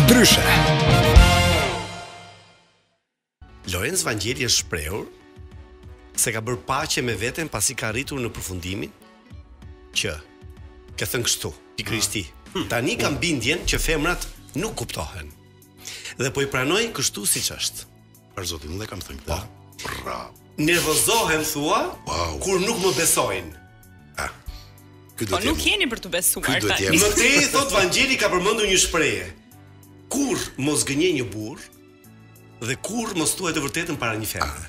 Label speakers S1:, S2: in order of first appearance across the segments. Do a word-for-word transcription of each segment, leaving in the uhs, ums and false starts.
S1: Ndryshe.
S2: Lorenz Vangjeli është shprehur se ka bërë paqe me veten pasi ka arritur në përfundimin që ka thënë kështu, i Krishti. Tani kam bindjen që femrat nuk kuptohen. Dhe po i pranoj kështu siç është.
S3: Për zotin, unë dhe kam thënë këta. Bravo.
S2: Nervozohen thua
S3: wow.
S2: kur nuk më besojnë.
S3: Ah.
S4: Po nuk jeni për të besuar.
S2: Më tej thot Vangjeli ka përmendur një shprehje. Kur mos gënjej një burr dhe kur mos thuaj të vërtetën para një femre.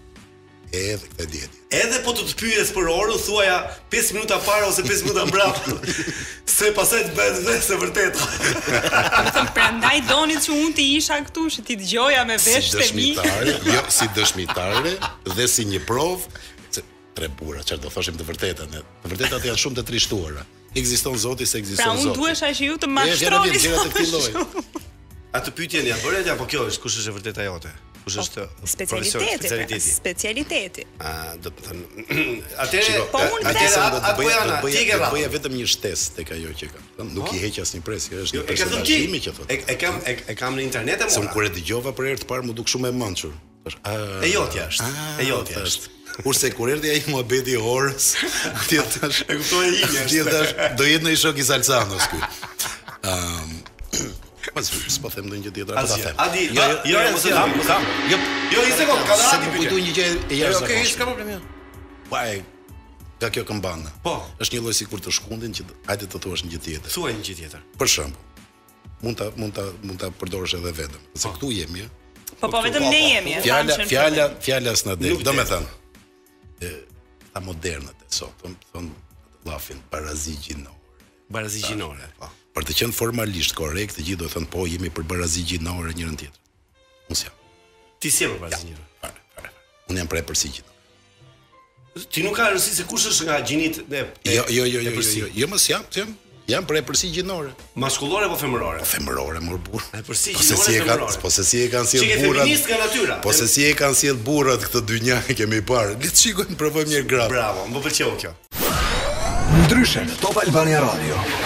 S3: Edhe këtë dieti.
S2: Edhe po të të pyes për orën, thuaja pesë minuta para ose pesë minuta mbrapa. Se pastaj të bëhet vetë së vërtetë.
S4: Do të prandaj doni që unë të isha këtu, që ti dëgjoja me veshët e mi.
S3: Si dëshmitare, jo, si dëshmitare dhe si një provë, se tre burra, çfarë do thoshim të vërtetën, të vërtetat janë shumë të trishtuara. Ekziston Zoti se ekziston Zoti.
S4: Pra unë duhesha që ju të mashtroni.
S3: Ja, të filloj.
S2: Atë pyetjen ja bëre apo kjo është kush është e vërteta jote? Kush është
S4: specialiteti? Specialiteti. Specialiteti.
S2: Ah, do të thënë. Atëre,
S4: po unë
S2: atëre
S3: do të bëja
S2: do
S3: të bëja vetëm një shtesë tek ajo që ka. Nuk i heq asnjë pres, kjo është një personazhimi që thotë.
S2: E kam e kam në internet e mora.
S3: Se kur e dëgjova për herë të parë më duk shumë e mençur.
S2: E jotja është. E jotja është.
S3: Kurse kur erdhi ai muhabeti i orës, ti thash,
S2: e kuptoj inja.
S3: Ti thash, do jetë në shok i Salsanos ky. Ëm Pas s'po them ndonjë tjetër apo ta them.
S2: Adi, jo, jo, jo, kam. Jo, jo, i sekond, ka dhënë
S3: ti kujtoj një gjë e jashtëzakonshme.
S2: Okej, s'ka problem.
S3: Vaj, ka kjo këmbana.
S2: Po.
S3: Është një lloj sikur të shkundin që hajde të thuash një gjë tjetër.
S2: Thuaj një gjë tjetër.
S3: Për shembull, mund ta mund ta mund ta përdorësh edhe vetëm, se këtu jemi.
S4: Po po vetëm ne jemi.
S3: Fjala, fjala, fjala s'na del. Domethënë, ta modernët e sot, thon llafin barazi gjinore.
S2: Barazi gjinore, po.
S3: Për të qenë formalisht korrekt, të gjithë do të thënë po jemi për barazi gjinore njërin tjetër. Unë jam.
S2: Ti si je për barazi gjinore?
S3: Fare, fare. Unë jam për përsi gjinore.
S2: Ti nuk ka rëndësi se kush është nga gjinit e
S3: Jo, jo, jo, jo, jo. Jo, mos jam, jam. Jam për përsi gjinore.
S2: Maskullore apo femërore?
S3: Po femërore, mor burr.
S2: E përsi gjinore femërore.
S3: Po se si e kanë sjell burrat.
S2: Feminist nga natyra.
S3: Po se si e kanë sjell burrat këtë dynjë e kemi parë. Le të shikojmë, provojmë një gratë.
S2: Bravo, më pëlqeu kjo.
S1: Ndryshe në Top Albania Radio.